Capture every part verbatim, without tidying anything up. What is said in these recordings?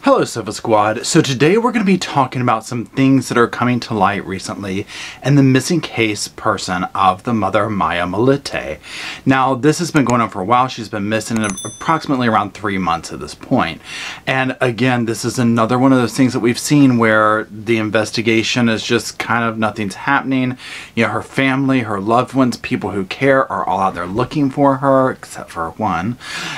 Hello Sofa Squad. So today we're going to be talking about some things that are coming to light recently and the missing case person of the mother Maya Malete. Now this has been going on for a while. She's been missing approximately around three months at this point. And again, this is another one of those things that we've seen where the investigation is just kind of nothing's happening. You know, her family, her loved ones, people who care are all out there looking for her, except for one.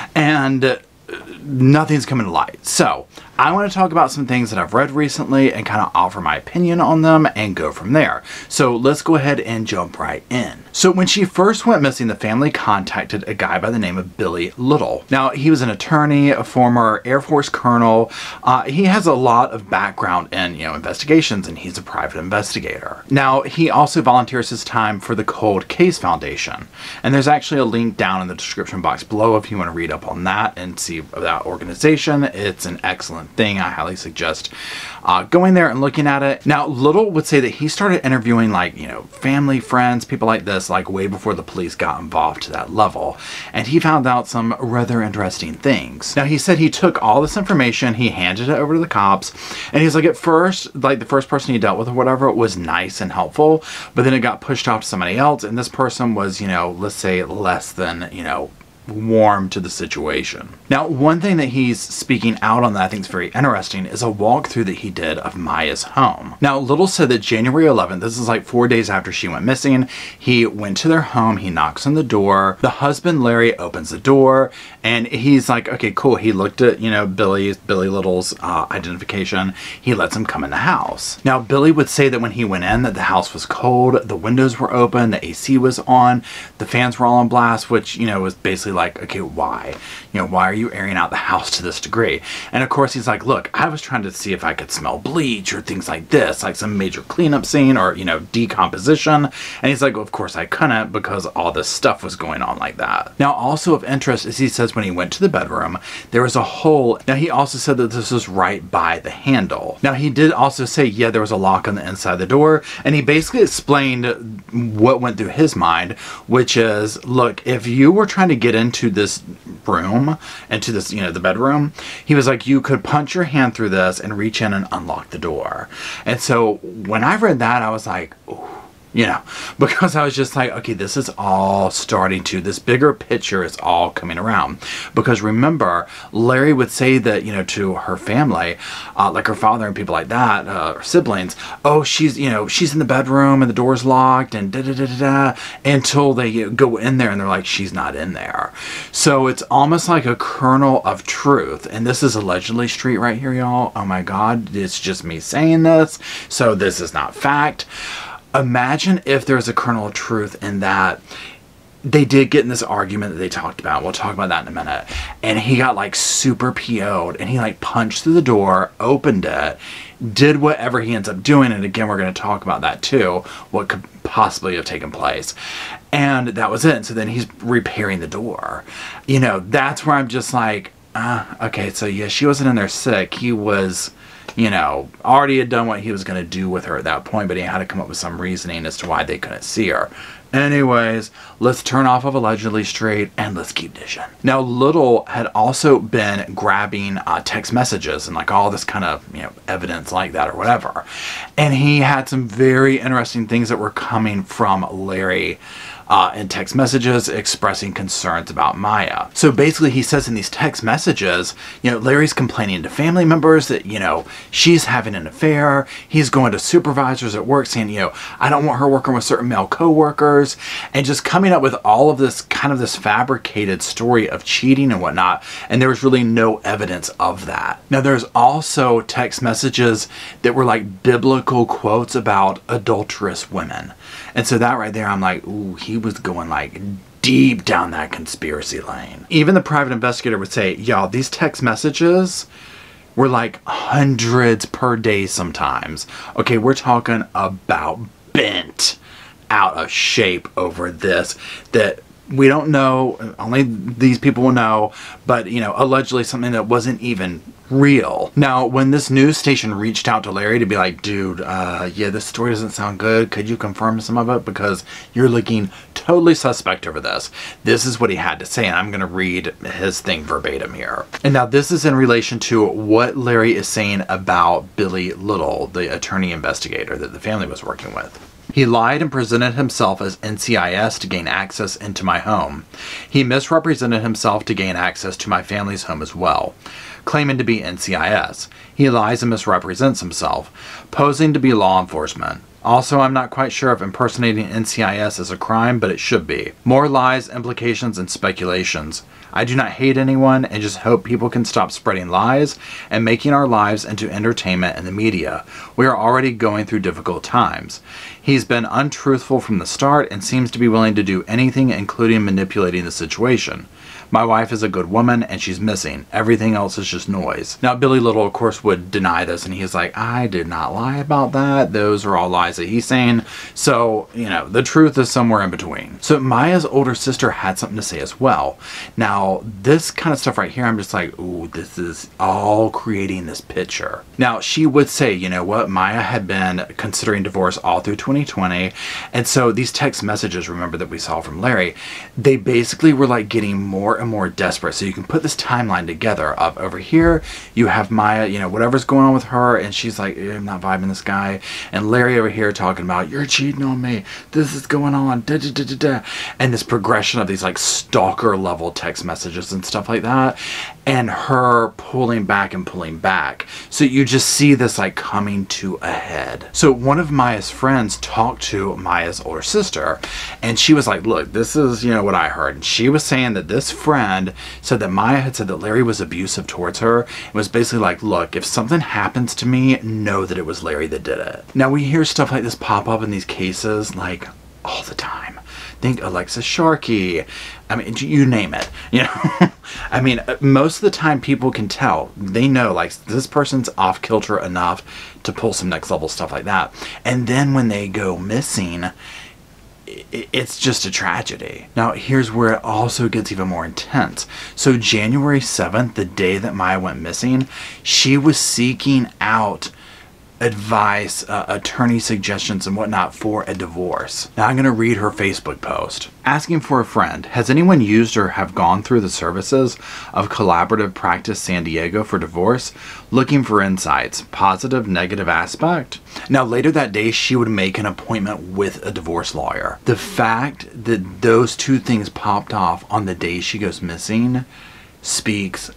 And nothing's coming to light. So I want to talk about some things that I've read recently and kind of offer my opinion on them and go from there. So let's go ahead and jump right in. So when she first went missing, the family contacted a guy by the name of Billy Little. Now he was an attorney, a former Air Force colonel. Uh, he has a lot of background in, you know, investigations, and he's a private investigator. Now he also volunteers his time for the Cold Case Foundation. And there's actually a link down in the description box below if you want to read up on that and see that organization. It's an excellent thing. I highly suggest uh, going there and looking at it. Now Little would say that he started interviewing, like, you know, family, friends, people like this, like way before the police got involved to that level, and he found out some rather interesting things. Now he said he took all this information, he handed it over to the cops, and he's like, at first, like the first person he dealt with or whatever was nice and helpful, but then it got pushed off to somebody else, and this person was, you know, let's say less than, you know, warm to the situation. Now, one thing that he's speaking out on that I think is very interesting is a walkthrough that he did of Maya's home. Now, Little said that January eleventh, this is like four days after she went missing, he went to their home, he knocks on the door, the husband, Larry, opens the door, and he's like, okay, cool. He looked at, you know, Billy's, Billy Little's uh, identification. He lets him come in the house. Now, Billy would say that when he went in, that the house was cold, the windows were open, the A C was on, the fans were all on blast, which, you know, was basically like, okay, why? You know, why are you airing out the house to this degree? And of course he's like, look, I was trying to see if I could smell bleach or things like this, like some major cleanup scene or, you know, decomposition. And he's like, well, of course I couldn't because all this stuff was going on like that. Now, also of interest is he says when he went to the bedroom, there was a hole. Now he also said that this was right by the handle. Now he did also say, yeah, there was a lock on the inside of the door. And he basically explained what went through his mind, which is, look, if you were trying to get into this room, into this, you know, the bedroom, he was like, you could punch your hand through this and reach in and unlock the door. And so when I read that, I was like, ooh. You know, because I was just like, okay, this is all starting to, this bigger picture is all coming around. Because remember, Larry would say that, you know, to her family, uh, like her father and people like that, uh, her siblings, oh, she's, you know, she's in the bedroom and the door's locked and da da da da da, until they, you know, go in there and they're like, she's not in there. So it's almost like a kernel of truth. And this is allegedly street right here, y'all. Oh my God, it's just me saying this. So this is not fact. Imagine if there's a kernel of truth in that they did get in this argument that they talked about. We'll talk about that in a minute. And he got like super P O'd and he like punched through the door, opened it, did whatever he ends up doing. And again, we're going to talk about that too, what could possibly have taken place. And that was it. So then he's repairing the door. You know, that's where I'm just like, uh, okay, so yeah, she wasn't in there sick. He was, you know, already had done what he was going to do with her at that point, but he had to come up with some reasoning as to why they couldn't see her. Anyways, let's turn off of allegedly straight and let's keep dishing. Now, Little had also been grabbing uh, text messages and like all this kind of, you know, evidence like that or whatever. And he had some very interesting things that were coming from Larry Uh, in text messages expressing concerns about Maya. So basically he says in these text messages, you know, Larry's complaining to family members that, you know, she's having an affair. He's going to supervisors at work saying, you know, I don't want her working with certain male co-workers, and just coming up with all of this kind of this fabricated story of cheating and whatnot. And there was really no evidence of that. Now there's also text messages that were like biblical quotes about adulterous women. And so that right there, I'm like, ooh, he was going like deep down that conspiracy lane. Even the private investigator would say, y'all, these text messages were like hundreds per day sometimes. Okay, we're talking about bent out of shape over this, that we don't know, only these people will know, but, you know, allegedly something that wasn't even real. Now, when this news station reached out to Larry to be like, dude, uh, yeah, this story doesn't sound good. Could you confirm some of it? Because you're looking totally suspect over this. This is what he had to say, and I'm going to read his thing verbatim here. And now this is in relation to what Larry is saying about Billy Little, the attorney investigator that the family was working with. He lied and presented himself as N C I S to gain access into my home. He misrepresented himself to gain access to my family's home as well, claiming to be N C I S. He lies and misrepresents himself, posing to be law enforcement. Also, I'm not quite sure if impersonating N C I S is a crime, but it should be. More lies, implications, and speculations. I do not hate anyone and just hope people can stop spreading lies and making our lives into entertainment and the media. We are already going through difficult times. He's been untruthful from the start and seems to be willing to do anything, including manipulating the situation. My wife is a good woman and she's missing. Everything else is just noise. Now, Billy Little, of course, would deny this, and he's like, I did not lie about that. Those are all lies that he's saying. So, you know, the truth is somewhere in between. So Maya's older sister had something to say as well. Now, this kind of stuff right here, I'm just like, ooh, this is all creating this picture. Now, she would say, you know what, Maya had been considering divorce all through twenty twenty. And so these text messages, remember, that we saw from Larry, they basically were like getting more and more desperate. So you can put this timeline together of over here, you have Maya, you know, whatever's going on with her, and she's like, I'm not vibing this guy. And Larry over here talking about, you're cheating on me. This is going on. Da, da, da, da, da. And this progression of these like stalker level text messages and stuff like that. And her pulling back and pulling back. So you just see this like coming to a head. So one of Maya's friends talked to Maya's older sister, and she was like, look, this is, you know, what I heard. And she was saying that this friend said that Maya had said that Larry was abusive towards her. It was basically like, look, if something happens to me, know that it was Larry that did it. Now we hear stuff like this pop up in these cases like all the time. Think Alexis Sharkey. I mean, you name it, you know. I mean, most of the time people can tell. They know, like, this person's off kilter enough to pull some next level stuff like that. And then when they go missing, it's just a tragedy. Now, here's where it also gets even more intense. So January seventh, the day that Maya went missing, she was seeking out advice, uh, attorney suggestions and whatnot for a divorce. Now I'm going to read her Facebook post. Asking for a friend. Has anyone used or have gone through the services of Collaborative Practice San Diego for divorce? Looking for insights. Positive, negative aspect? Now later that day she would make an appointment with a divorce lawyer. The fact that those two things popped off on the day she goes missing speaks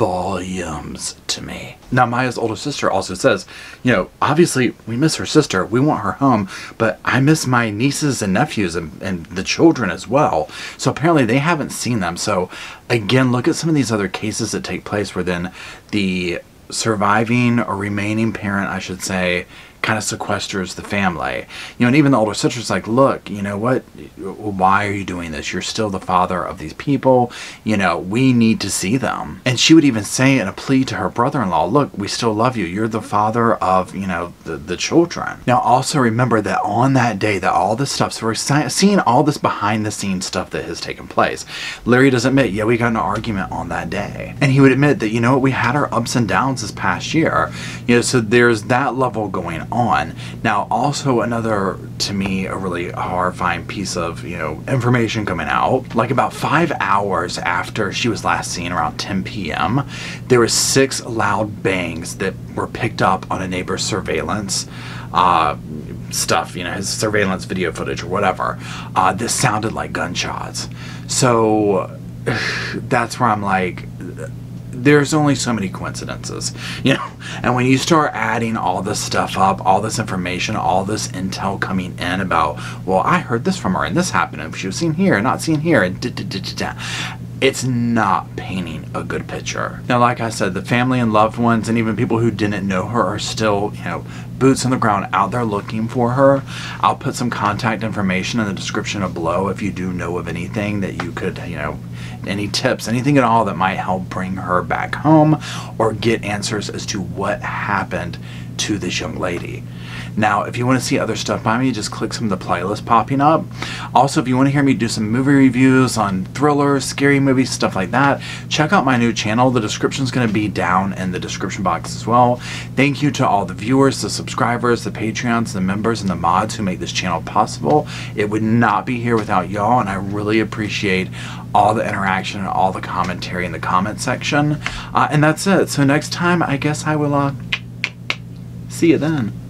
volumes to me. Now Maya's older sister also says, you know, obviously we miss her sister, we want her home, but I miss my nieces and nephews and, and the children as well. So apparently they haven't seen them. So again, look at some of these other cases that take place where then the surviving or remaining parent, I should say, kind of sequesters the family. You know, and even the older sister's like, look, you know what, why are you doing this? You're still the father of these people. You know, we need to see them. And she would even say in a plea to her brother-in-law, look, we still love you. You're the father of, you know, the, the children. Now also remember that on that day that all this stuff, so we're seeing all this behind the scenes stuff that has taken place. Larry does admit, yeah, we got in an argument on that day. And he would admit that, you know what, we had our ups and downs this past year. You know, so there's that level going on. on. Now also another, to me, a really horrifying piece of, you know, information coming out, like about five hours after she was last seen around ten p m there was six loud bangs that were picked up on a neighbor's surveillance uh, stuff, you know, his surveillance video footage or whatever, uh, that sounded like gunshots. So that's where I'm like, there's only so many coincidences, you know, and when you start adding all this stuff up, all this information, all this intel coming in about, well, I heard this from her and this happened and she was seen here and not seen here and da, da, da, da, da. It's not painting a good picture. Now, like I said, the family and loved ones and even people who didn't know her are still, you know, boots on the ground out there looking for her. I'll put some contact information in the description below if you do know of anything that you could, you know, any tips, anything at all that might help bring her back home or get answers as to what happened to this young lady. Now, if you want to see other stuff by me, just click some of the playlists popping up. Also, if you want to hear me do some movie reviews on thrillers, scary movies, stuff like that, check out my new channel. The description is going to be down in the description box as well. Thank you to all the viewers, the subscribers, the Patreons, the members, and the mods who make this channel possible. It would not be here without y'all, and I really appreciate all the interaction and all the commentary in the comment section. Uh, and that's it. So next time, I guess I will uh, see you then.